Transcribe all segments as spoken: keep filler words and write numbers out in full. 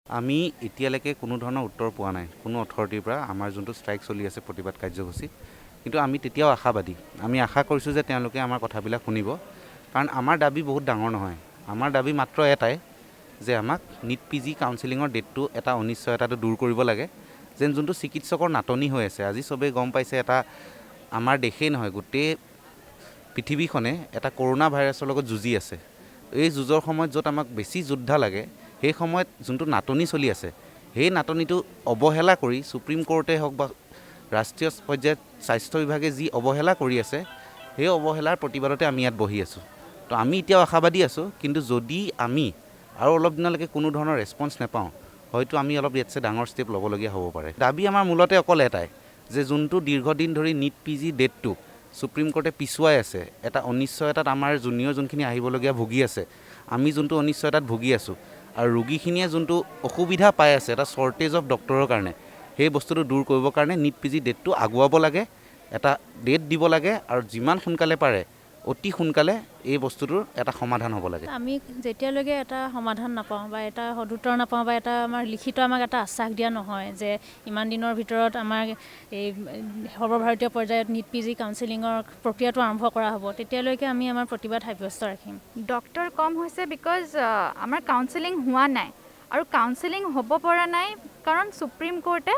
আমি এতিয়ালৈকে কোনো ধৰণৰ উত্তৰ পোৱা নাই কোনো অথৰিটিৰ পৰা আমাৰ যোনটো ষ্ট্ৰাইক চলি আছে প্ৰতিবাদ কাৰ্যসূচী কিন্তু আমি তেতিয়াও আশাবাদী আমি আশা কৰিছোঁ যে তেওঁলোকে আমাৰ কথাবিলাক শুনিব কাৰণ আমাৰ দাবী বহুত ডাঙৰ নহয় আমাৰ দাবী মাত্ৰ এটাই যে আমাক নিট পি জি কাউন্সেলিঙৰ ডেটটো এটা অনিশ্চয়তাটো দূৰ কৰিব লাগে যেন যোনটো চিকিৎসকৰ নাটনি হৈ আছে আজি চবেই গম পাইছে এটা আমাৰ দেশেই নহয় গোটেই পৃথিৱীখনে এটা কৰোণা ভাইৰাছৰ লগত যুঁজি আছে এই যুঁজৰ সময়ত য'ত আমাক বেছি যোদ্ধা লাগে সেই সময়ত যোনটো নাটনি চলি আছে সেই নাটনিটো অৱহেলা কৰি সুপ্ৰিম কোৰ্টে হওক বা ৰাষ্ট্ৰীয় পৰ্যায়ত স্বাস্থ্য বিভাগে যি অৱহেলা কৰি আছে সেই অৱহেলাৰ প্ৰতিবাদতে আমি ইয়াত বহি আছোঁ তো আমি এতিয়াও আশাবাদী আছোঁ কিন্তু যদি আমি আৰু অলপ দিনলৈকে কোনো ধৰণৰ ৰেছপন্স নাপাওঁ হয়তো আমি অলপ ইয়াতছে ডাঙৰ ষ্টেপ ল'বলগীয়া হ'ব পাৰে দাবী আমাৰ মূলতে অকল এটাই যে যোনটো দীৰ্ঘদিন ধৰি নিট পি জি ডেটটো সুপ্ৰিম কোৰ্টে পিছুৱাই আছে এটা অনিশ্চয়তাত আমাৰ জুনিয়ৰ যোনখিনি আহিবলগীয়া ভুগি আছে আমি যোনটো অনিশ্চয়তাত ভুগি আছোঁ আৰু ৰোগীখিনিয়ে যোনটো অসুবিধা পাই আছে এটা শ্বৰ্টেজ অফ ডক্টৰৰ কাৰণে সেই বস্তুটো দূৰ কৰিবৰ কাৰণে নিট পি জি ডেটটো আগুৱাব লাগে এটা ডেট দিব লাগে আৰু যিমান সোনকালে পাৰে অতি সোনকালে এই বস্তুটোৰ এটা সমাধান হ'ব লাগে আমি যেতিয়ালৈকে এটা সমাধান নাপাওঁ বা এটা সদুত্তৰ নাপাওঁ বা এটা আমাৰ লিখিত আমাক এটা আশ্বাস দিয়া নহয় যে ইমান দিনৰ ভিতৰত আমাৰ এই সৰ্বভাৰতীয় পৰ্যায়ত নিট পি জি কাউন্সেলিঙৰ প্ৰক্ৰিয়াটো আৰম্ভ কৰা হ'ব তেতিয়ালৈকে আমি আমাৰ প্ৰতিবাদ সাব্যস্ত ৰাখিম ডক্টৰ কম হৈছে বিকজ আমাৰ কাউন্সেলিং হোৱা নাই আৰু কাউন্সেলিং হ'ব পৰা নাই কাৰণ সুপ্ৰিম কোৰ্টে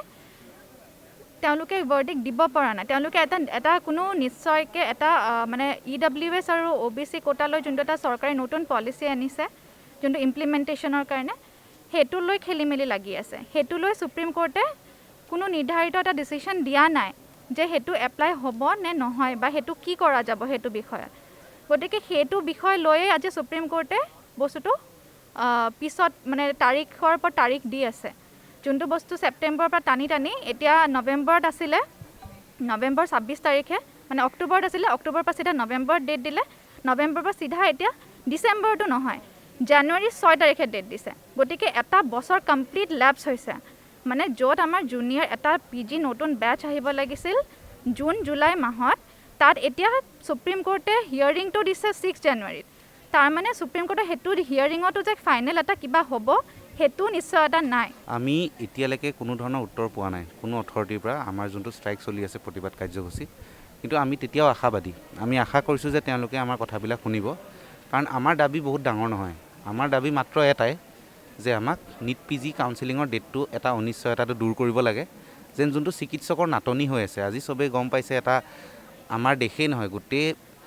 তেওঁলোকে ভাৰ্ডিক্ট দিব পৰা নাই তেওঁলোকে এটা এটা কোনো নিশ্চয়কৈ এটা মানে ই ডব্লিউ এছ আৰু অ' বি চি কোটালৈ যোনটো এটা চৰকাৰে নতুন পলিচি আনিছে যোনটো ইমপ্লিমেণ্টেশ্যনৰ কাৰণে সেইটো লৈ খেলি মেলি লাগি আছে সেইটো লৈ সুপ্ৰিম কোৰ্টে কোনো নিৰ্ধাৰিত এটা ডিচিশ্যন দিয়া নাই যে সেইটো এপ্লাই হ'ব নে নহয় বা সেইটো কি কৰা যাব সেইটো বিষয়ে গতিকে সেইটো বিষয় লৈয়ে আজি সুপ্ৰিম কোৰ্টে বস্তুটো পিছত মানে তাৰিখৰ পৰা তাৰিখ দি আছে যোনটো বস্তু ছেপ্টেম্বৰৰ পৰা টানি টানি এতিয়া নৱেম্বৰত আছিলে নৱেম্বৰ ছাব্বিছ তাৰিখে মানে অক্টোবৰত আছিলে অক্টোবৰৰ পৰা চিধা নৱেম্বৰত ডেট দিলে নৱেম্বৰৰ পৰা চিধা এতিয়া ডিচেম্বৰটো নহয় জানুৱাৰী ছয় তাৰিখে ডেট দিছে গতিকে এটা বছৰ কমপ্লিট লেপছ হৈছে মানে য'ত আমাৰ জুনিয়ৰ এটা পি জি নতুন বেচ আহিব লাগিছিল জুন জুলাই মাহত তাত এতিয়া সুপ্ৰিম কোৰ্টে হিয়াৰিংটো দিছে ছিক্স জানুৱাৰীত তাৰমানে সুপ্ৰিম কোৰ্টে সেইটো হিয়াৰিঙতো যে ফাইনেল এটা কিবা হ'ব সেইটো নিশ্চয়তা নাই আমি এতিয়ালৈকে কোনো ধৰণৰ উত্তৰ পোৱা নাই কোনো অথৰিটিৰ পৰা আমাৰ যোনটো ষ্ট্ৰাইক চলি আছে প্ৰতিবাদ কাৰ্যসূচী কিন্তু আমি তেতিয়াও আশাবাদী আমি আশা কৰিছোঁ যে তেওঁলোকে আমাৰ কথাবিলাক শুনিব কাৰণ আমাৰ দাবী বহুত ডাঙৰ নহয় আমাৰ দাবী মাত্ৰ এটাই যে আমাক নিট পি জি কাউন্সেলিঙৰ ডেটটো এটা অনিশ্চয়তাটো দূৰ কৰিব লাগে যেন যোনটো চিকিৎসকৰ নাটনি হৈ আছে আজি চবেই গম পাইছে এটা আমাৰ দেশেই নহয় গোটেই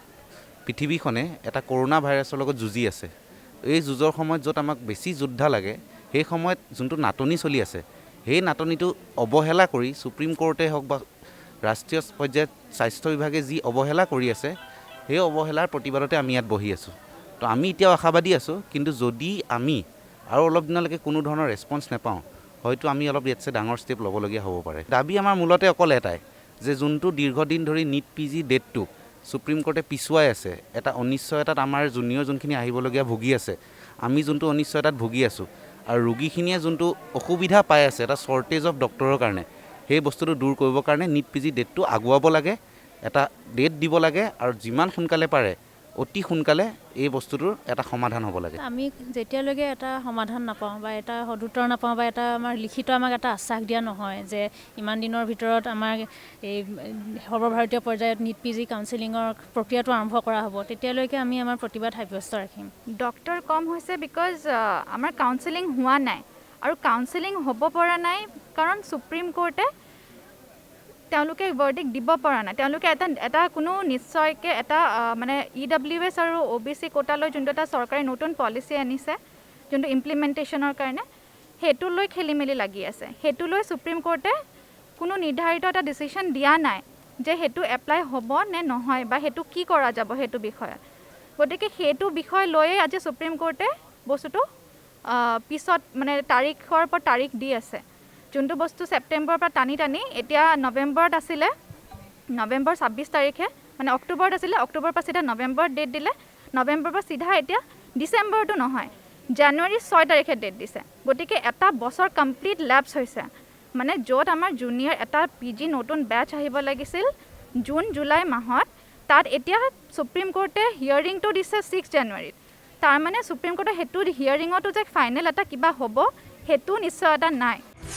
পৃথিৱীখনে এটা কৰোণা ভাইৰাছৰ লগত যুঁজি আছে এই যুঁজৰ সময়ত য'ত আমাক বেছি যোদ্ধা লাগে সেই সময়ত যোনটো নাটনি চলি আছে সেই নাটনিটো অৱহেলা কৰি সুপ্ৰিম কোৰ্টে হওক বা ৰাষ্ট্ৰীয় পৰ্যায়ত স্বাস্থ্য বিভাগে যি অৱহেলা কৰি আছে সেই অৱহেলাৰ প্ৰতিবাদতে আমি ইয়াত বহি আছোঁ তো আমি এতিয়াও আশাবাদী আছোঁ কিন্তু যদি আমি আৰু অলপ দিনলৈকে কোনো ধৰণৰ ৰেছপন্স নাপাওঁ হয়তো আমি অলপ ইয়াতছে ডাঙৰ ষ্টেপ ল'বলগীয়া হ'ব পাৰে দাবী আমাৰ মূলতে অকল এটাই যে যোনটো দীৰ্ঘদিন ধৰি নিট পি জি ডেটটো সুপ্ৰিম কোৰ্টে পিছুৱাই আছে এটা অনিশ্চয়তাত আমাৰ জুনিয়ৰ যোনখিনি আহিবলগীয়া ভুগি আছে আমি যোনটো অনিশ্চয়তাত ভুগি আছোঁ আৰু ৰোগীখিনিয়ে যোনটো অসুবিধা পাই আছে এটা শ্বৰ্টেজ অফ ডক্টৰৰ কাৰণে সেই বস্তুটো দূৰ কৰিবৰ কাৰণে নিট পি জি ডেটটো আগুৱাব লাগে এটা ডেট দিব লাগে আৰু যিমান সোনকালে পাৰে অতি সোনকালে এই বস্তুটোৰ এটা সমাধান হ'ব লাগে আমি যেতিয়ালৈকে এটা সমাধান নাপাওঁ বা এটা সদুত্তৰ নাপাওঁ বা এটা আমাৰ লিখিত আমাক এটা আশ্বাস দিয়া নহয় যে ইমান দিনৰ ভিতৰত আমাৰ এই সৰ্বভাৰতীয় পৰ্যায়ত নিট পি জি কাউন্সেলিঙৰ প্ৰক্ৰিয়াটো আৰম্ভ কৰা হ'ব তেতিয়ালৈকে আমি আমাৰ প্ৰতিবাদ সাব্যস্ত ৰাখিম ডক্টৰ কম হৈছে বিকজ আমাৰ কাউন্সেলিং হোৱা নাই আৰু কাউন্সেলিং হ'ব পৰা নাই কাৰণ সুপ্ৰিম কোৰ্টে তেওঁলোকে ভাৰ্ডিক্ট দিব পৰা নাই তেওঁলোকে এটা এটা কোনো নিশ্চয়কৈ এটা মানে ই ডব্লিউ এছ আৰু অ' বি চি কোটালৈ যোনটো এটা চৰকাৰে নতুন পলিচি আনিছে যোনটো ইমপ্লিমেণ্টেশ্যনৰ কাৰণে সেইটো লৈ খেলি মেলি লাগি আছে সেইটো লৈ সুপ্ৰিম কোৰ্টে কোনো নিৰ্ধাৰিত এটা ডিচিশ্যন দিয়া নাই যে সেইটো এপ্লাই হ'ব নে নহয় বা সেইটো কি কৰা যাব সেইটো বিষয়ে গতিকে সেইটো বিষয় লৈয়ে আজি সুপ্ৰিম কোৰ্টে বস্তুটো পিছত মানে তাৰিখৰ পৰা তাৰিখ দি আছে যোনটো বস্তু ছেপ্টেম্বৰৰ পৰা টানি টানি এতিয়া নৱেম্বৰত আছিলে নৱেম্বৰ ছাব্বিছ তাৰিখে মানে অক্টোবৰত আছিলে অক্টোবৰৰ পৰা চিধা নৱেম্বৰত ডেট দিলে নৱেম্বৰৰ পৰা চিধা এতিয়া ডিচেম্বৰটো নহয় জানুৱাৰী ছয় তাৰিখে ডেট দিছে গতিকে এটা বছৰ কমপ্লিট লেপছ হৈছে মানে য'ত আমাৰ জুনিয়ৰ এটা পি জি নতুন বেচ আহিব লাগিছিল জুন জুলাই মাহত তাত এতিয়া সুপ্ৰিম কোৰ্টে হিয়াৰিংটো দিছে ছিক্স জানুৱাৰীত তাৰমানে সুপ্ৰিম কোৰ্টে সেইটো হিয়াৰিঙতো যে ফাইনেল এটা কিবা হ'ব সেইটো নিশ্চয়তা নাই।